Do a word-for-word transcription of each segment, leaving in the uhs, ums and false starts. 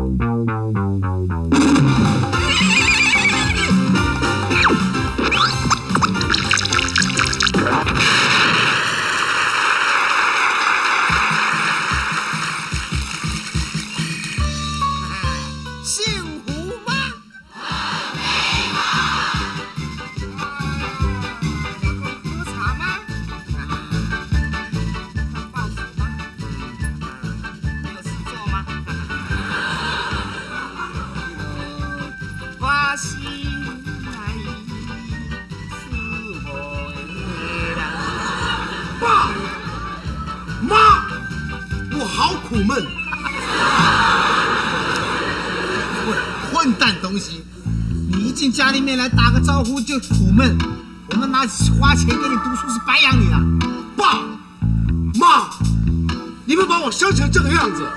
家里面来打个招呼就苦闷，我们拿花钱给你读书是白养你了。 爸妈，你们把我生成这个样子，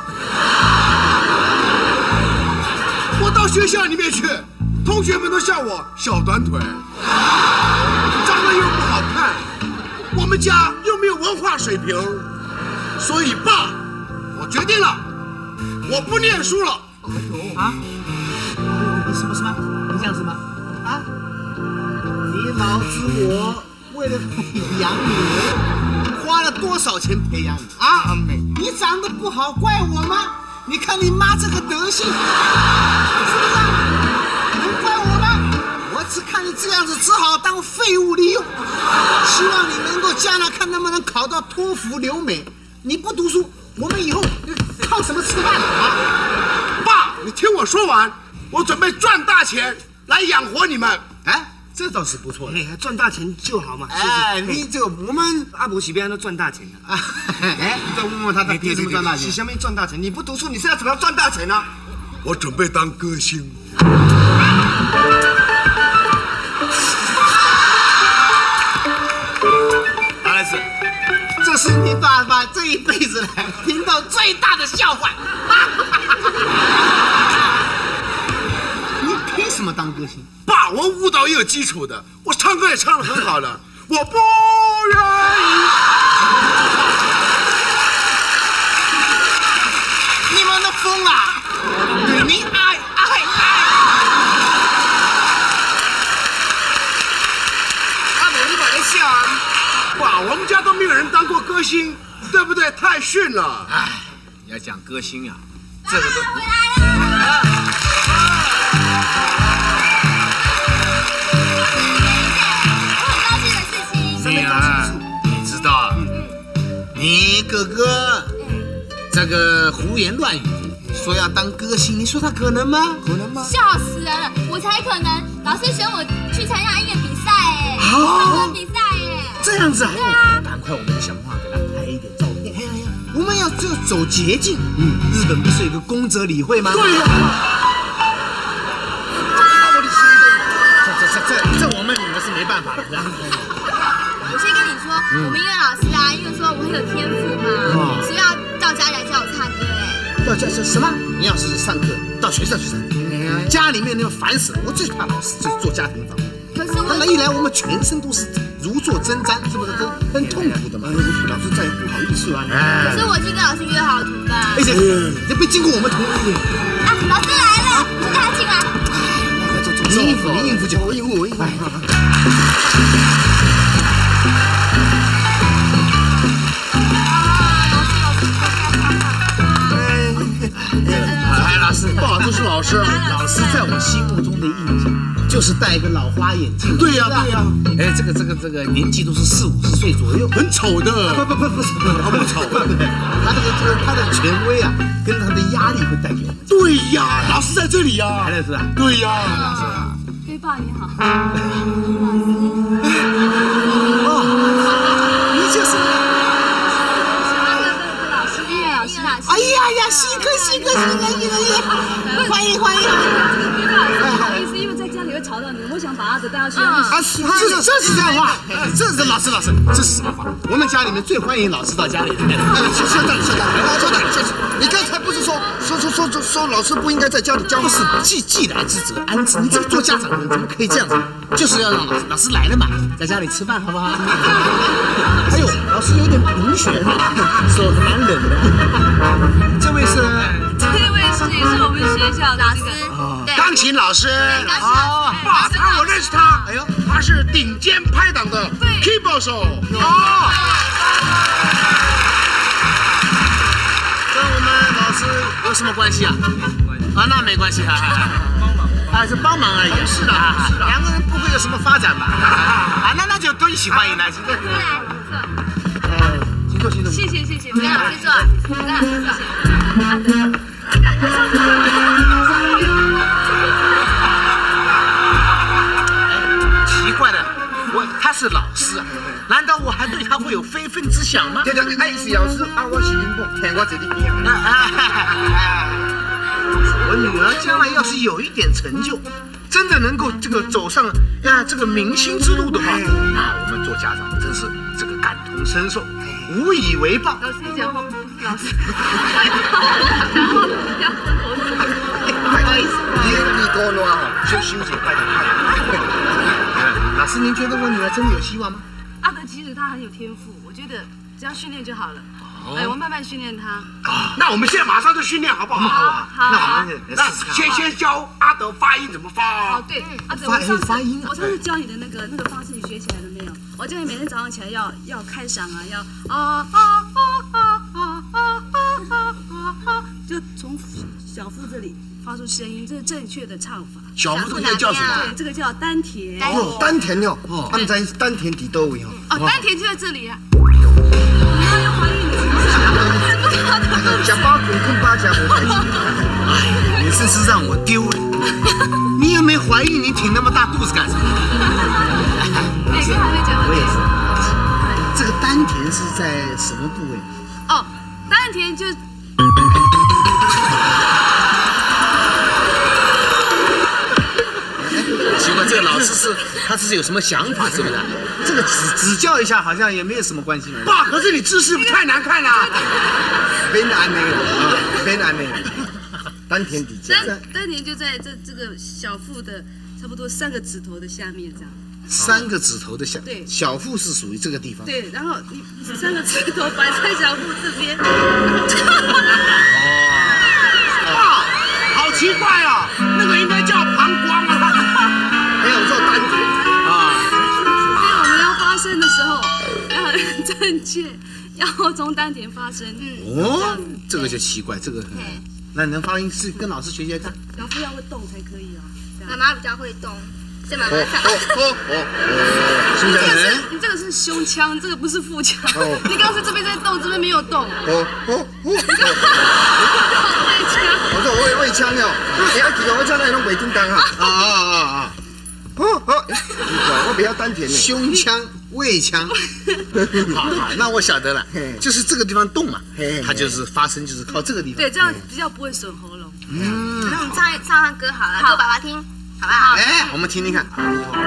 我到学校里面去，同学们都笑我小短腿，长得又不好看，我们家又没有文化水平，所以爸，我决定了，我不念书了。 啊？什么什么？你这样子吗？啊！你老子我为了培养你，花了多少钱培养你啊？阿美，你长得不好怪我吗？你看你妈这个德行，是不是？能怪我吗？我只看你这样子，只好当废物利用。希望你能够将来看能不能考到托福留美。你不读书，我们以后靠什么吃饭啊？ 爸，你听我说完。我准备赚大钱来养活你们， 哎，这倒是不错的。 哎，赚大钱就好嘛。 哎，你这个我们阿伯喜边都赚大钱的。 哎，你再问问他，他凭什么赚大钱？ 你下面赚大钱，你不读书，你现在怎么样赚大钱呢？ 我准备当歌星。 阿莱斯，这是你爸爸这一辈子来听到最大的笑话。凭什么当歌星？ 爸，我舞蹈也有基础的，我唱歌也唱得很好的，我不愿意。 你们都疯了！对你爱爱爱！ 阿美，你把它笑啊！爸，我们家都没有人当过歌星，对不对？太逊了！ 哎，要讲歌星啊，这个都。 回来了。 女儿，你知道，你哥哥这个胡言乱语，说要当歌星，你说他可能吗？可能吗？ 笑死人了，我才可能！老师选我去参加音乐比赛，哎，唱歌比赛，哎， 这样子啊？ 对啊， 赶快我们想办法给他拍一点照片。我们要就走捷径。嗯，日本不是有个宫泽理惠吗？ 对呀。 我的心动，这这这这我们女儿是没办法的。 我先跟你说，我们音乐老师啊，因为说我很有天赋嘛，所以要到家里来教我唱歌。哎， 到家是什么？你要是上课，到学校去上课，家里面那烦死了。我最怕老师就是做家庭访问。 可是我他一来，我们全身都是如坐针毡，是不是？很很痛苦的嘛。 老师再不好意思啊。 可是我已经跟老师约好了，怎么办？ 而且这不经过我们同意。 啊，老师来了，我带他进来。 你应付，你应付就好， 我应付，我应付。 哎，老师，不好意思，老师，老师在我心目中的印象就是戴一个老花眼镜。 对呀，对呀。 哎，这个这个这个年纪都是四五十岁左右， 很丑的。 不不不不是， 他不丑。 他这个这个他的权威啊，跟他的压力会带给我们。 对呀，老师在这里呀。 还在是啊？ 对呀。 老师，飞豹你好。 哦，你就是。 老师，音乐老师，老师。 哎呀呀，稀客稀客稀客稀客，欢迎欢迎。 不好意思，因为在家里会吵到你，我想把阿德带到学校。 啊，是这这是这样话，这是老师老师，这是什么话？我们家里面最欢迎老师到家里来。 现现在现在，校长校长，你刚才不是说说说说说说老师不应该在家里教吗？ 不是，既既来之则安之。你这个做家长的人怎么可以这样子？就是要让老师老师来了嘛，在家里吃饭好不好？还有老师有点贫血，手蛮冷的。这位是？ 这位是也是我们学学校的老这师个， 对， 钢琴老师。 对钢琴老师爸，他我认识他。 哎呦， 他是顶尖拍档的 keyboard 手。 哦，跟我们老师有什么关系啊？啊，那没关系啊，帮忙，啊，是帮忙而已。是的，是的，两个人不会有什么发展吧？啊，那那就都一起欢迎来，请坐。呃，请坐，请坐。 谢谢谢谢， 我跟老师坐，我跟老师坐。 奇怪了，我他是老师啊，难道我还对他会有非分之想吗？ 对对，哎，是老师啊，我是林波，听我这里边啊啊啊！我女儿将来要是有一点成就，真的能够这个走上呀这个明星之路的话，那我们做家长真是这个感同身受，无以为报。 老师你讲话不是老师，讲话不要跟我说。 不好意思，你你多暖哦， 修修姐，快点快点！老师，您觉得我女儿真的有希望吗？ 阿德其实他很有天赋，我觉得只要训练就好了。哎，我慢慢训练他。 那我们现在马上就训练好不好？ 好， 那好。 我们那先先教阿德发音怎么发。 哦，对，阿德， 发我上次发音啊我上次教你的那个那个方式，你学起来了没有？我叫你每天早上起来要要开嗓啊，要啊啊啊啊啊啊啊啊啊，就从小腹这里发出声音，这是正确的唱法。 小腹这个叫什么？ 对，这个叫丹田。 哦，丹田哦，哦，他们在丹田底都位哦。 哦，丹田就在这里啊。你要要怀疑你假包滚棍八家不开心。 哎，你真是让我丢了。你有没有怀疑你挺那么大肚子干什么？ 每个还没讲完。 我也是。这个丹田是在什么部位？ 哦，丹田就。 奇怪，这个老师是他是有什么想法，是不是？这个指指教一下，好像也没有什么关系嘛。 爸，可是你姿势太难看了。 别安那个啊，别安那个。丹田底下。 丹丹田就在这这个小腹的差不多三个指头的下面这样。 三个指头的下， 对， 小腹是属于这个地方。 对，然后你你三个指头摆在小腹这边。 爸，好奇怪哦，那个应该叫膀胱啊。 没有做丹田啊。 因为我们要发声的时候要很正确，要从丹田发声。嗯。 哦，这个就奇怪，这个那能发音是跟老师学学看。 小腹要会动才可以哦。 妈妈比较会动。是妈妈哦哦哦哦！是不是？ 你这个是胸腔，这个不是腹腔。你刚刚是这边在动，这边没有动。 哦哦哦！我说我胃腔哦，你要记得我讲那种胃叮当啊啊啊啊啊！哦哦，我比较丹田呢。 胸腔、胃腔。好好，那我晓得了，就是这个地方动嘛，它就是发声，就是靠这个地方。 对，这样比较不会损喉咙。 嗯，那我们唱唱唱歌好了，给爸爸听。好不好？ 哎，我们听听看。 还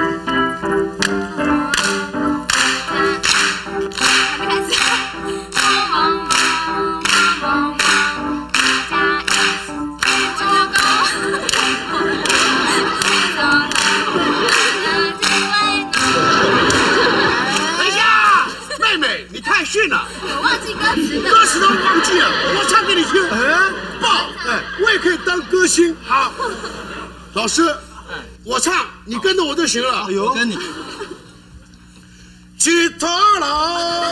没开始。 等一下，妹妹，你太逊了， 我忘记歌词了。 歌词都忘记了，我唱给你听。哎，爸，哎，我也可以当歌星。好，老师。我唱，你跟着我就行了。 哎呦，跟你。 吉他啦！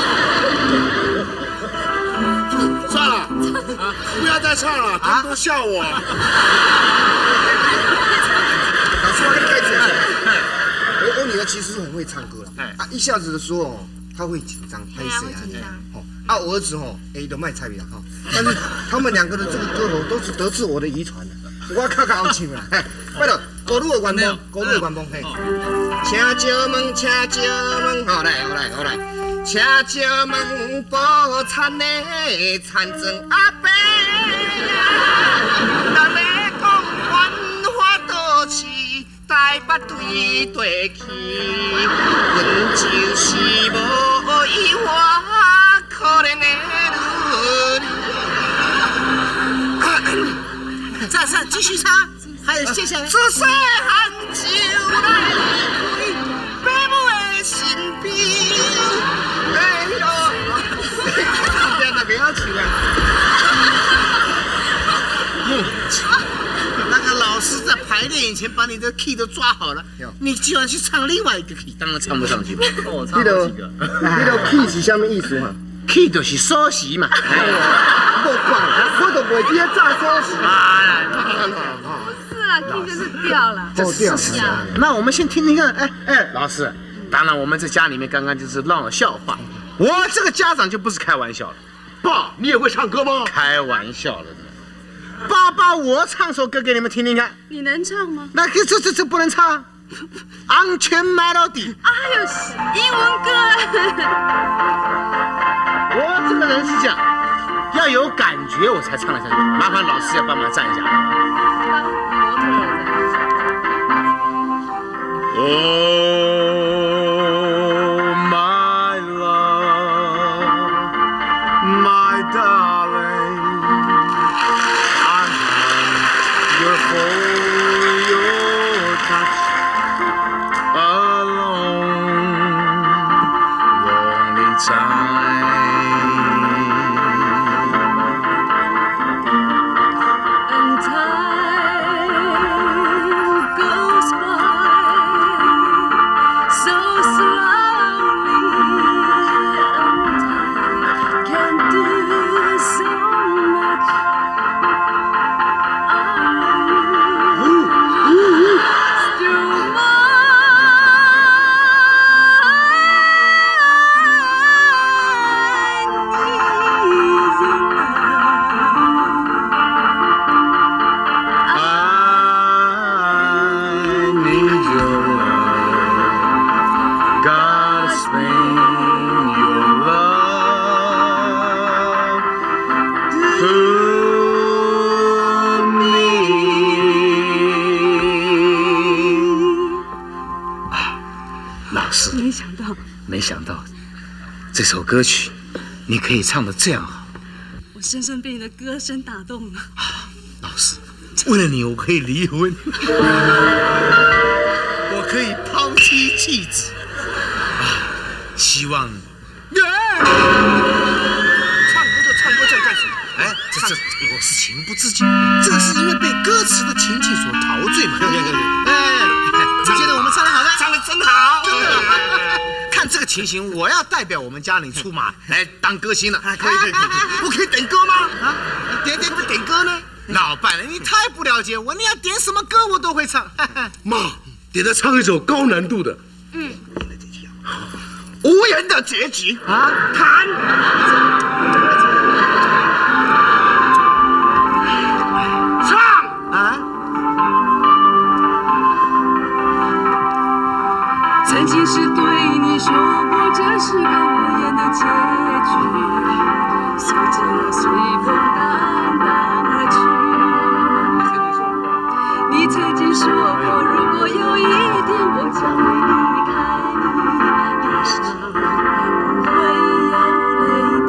算了，啊，不要再唱了，他们都笑我。 老师，我跟你开始。我我女儿其实是很会唱歌了，啊，一下子的时候哦，她会紧张，拍谁啊？哦，啊，我儿子哦，哎，都卖菜比较好，但是他们两个的这个歌喉都是得自我的遗传的。我较较好唱啦，快了，高路的原风，高路的原风，嘿。请招门，请招门，好来，好来，好来。请招门，保产的产证阿伯，人咧讲繁华都市，台北对对去，阮就是无依我可怜的女。 再唱，继续唱，还有接下来。 这细汉就来离开父母的身边，哎呦，变得不要唱了。 个老师在排练以前把你的 key 都抓好了，你居然去唱另外一个 key， 当然唱不上去。哦，唱好几个。 你都 key 是什么意思哈 ？key 就是首席嘛。 不管，我都袂记得炸首席。 不是啦 ，key 就是掉了。 哦，掉了。 那我们先听听看，哎哎，老师，当然我们在家里面刚刚就是闹了笑话，我这个家长就不是开玩笑了。 爸，你也会唱歌吗？ 开玩笑了呢。爸爸，我唱首歌给你们听听看。 你能唱吗？ 那这这这这不能唱。安全 melody。 啊，还有英文歌。 我这个人是这样，要有感觉我才唱得下去。麻烦老师要帮忙站一下。 当模特儿的。 哦。没想到这首歌曲你可以唱得这样好， 我深深被你的歌声打动了。 老师，为了你我可以离婚，我可以抛妻弃子，希望你。 唱歌就唱歌，这干什么？ 哎，这这我是情不自禁，这是因为被歌词的情境所陶醉嘛。哎，你觉得我们唱得好吗？ 唱得真好， 真的。看这个情形，我要代表我们家里出马来当歌星了。 可以可以可以，我可以点歌吗？ 啊，点点点歌呢？老伴，你太不了解我，你要点什么歌我都会唱。 妈，点他唱一首高难度的。 嗯。 无言的结局啊，弹。唱啊。 曾经是对你说过，这是个无言的结局，随着我随风荡荡而去。你曾经说过，如果有一天我将会离开你，脸上不会有泪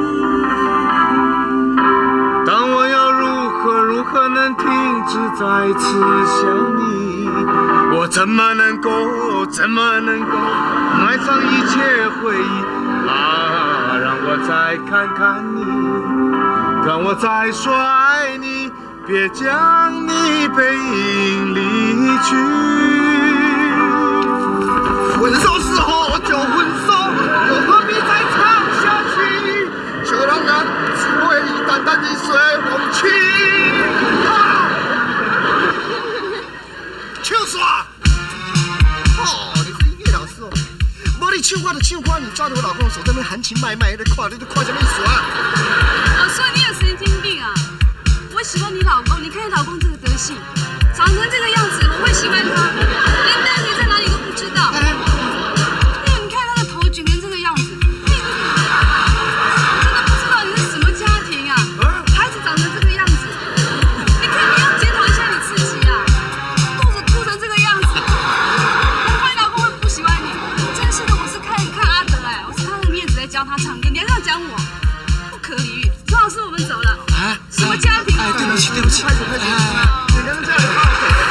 滴。 当我要如何如何能停止再次想你？我怎么能够，怎么能够埋葬一切回忆啊？让我再看看你，让我再说爱你，别将你背影离去。 分手时候就分手，又何必再唱下去？就让那滋味淡淡的随风去。就是啊。哦，你是音乐老师哦。无你唱歌就唱歌，你抓着我老公的手在那边含情脉脉，在看你在看什么意思啊？ 我说你有神经病啊！我喜欢你老公，你看你老公这个德性，长成这个样子，我会喜欢他？连大学在哪里都不知道。哎，你看他的头卷成这个样子，我真的不知道你是什么家庭啊！孩子长成这个样子，你看你要检讨一下你自己啊！肚子凸成这个样子，难怪你老公会不喜欢你。真是的，我是看看阿德哎，我是看他的面子在教他唱歌，你还这样讲我，不可理喻。张老师，我们走了。啊？什么家庭？ 哎，对不起，对不起。 开始开始，你能这样好？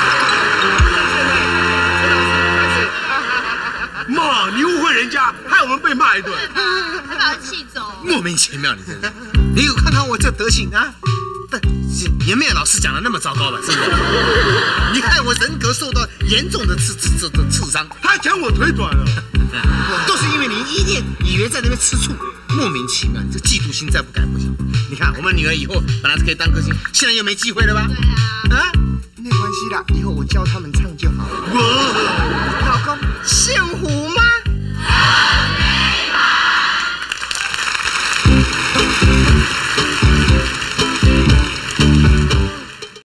妈，你误会人家，害我们被骂一顿， 还把他气走。 莫名其妙，你真是。你有看看我这德行啊？ 也没有老师讲的那么糟糕吧？是不是？你看我人格受到严重的刺刺刺的刺伤， 他讲我腿短了， 都是因为你一念以为在那边吃醋，莫名其妙，你这嫉妒心再不改不行。你看我们女儿以后本来是可以当歌星，现在又没机会了吧？ 对啊。 啊， 没关系啦，以后我教他们唱就好了。 我老公幸福吗？